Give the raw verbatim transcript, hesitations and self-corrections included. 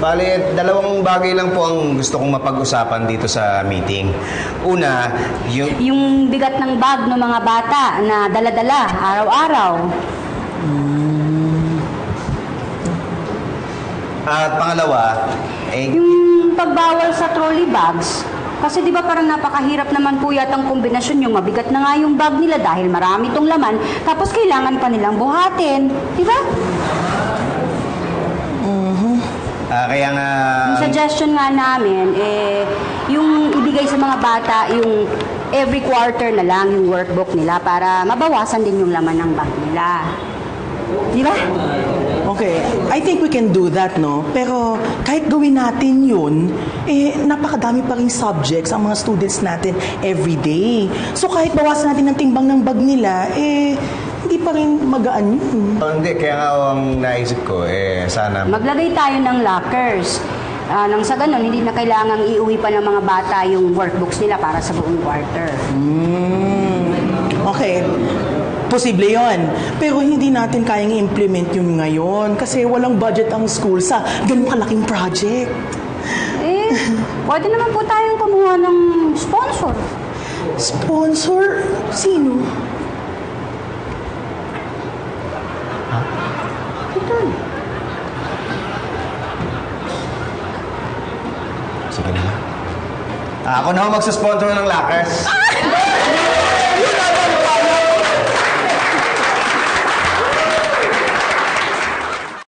Bale, dalawang bagay lang po ang gusto kong mapag-usapan dito sa meeting. Una, yung... Yung bigat ng bag ng mga bata na dala-dala araw-araw. At pangalawa, eh... Yung pagbawal sa trolley bags. Kasi di ba parang napakahirap naman po yatang kombinasyon yung mabigat na nga yung bag nila dahil marami tong laman, tapos kailangan pa nilang buhatin. Di ba? Uh, kaya nga... Yung suggestion nga namin, eh, yung ibigay sa mga bata, yung every quarter na lang yung workbook nila para mabawasan din yung laman ng bag nila. Di ba? Okay, I think we can do that, no? Pero kahit gawin natin yun, eh, napakadami pa rin subjects ang mga students natin every day. So kahit bawasan natin ang timbang ng bag nila, eh, hindi pa rin magaan yun. Oh, hindi, kaya nga ang naisip ko, eh, sana... Maglagay tayo ng lockers. Uh, nang sa ganun, hindi na kailangang iuwi pa ng mga bata yung workbooks nila para sa buong quarter. Mm. Okay. Posible yon. Pero hindi natin kayang i-implement yun ngayon kasi walang budget ang school sa ganung kalaking project. Eh, pwede naman po tayong kumuha ng sponsor. Sponsor? Sino? Ha? Ito. Sige na. Ah, ako na ako magsusponsor ng lockers.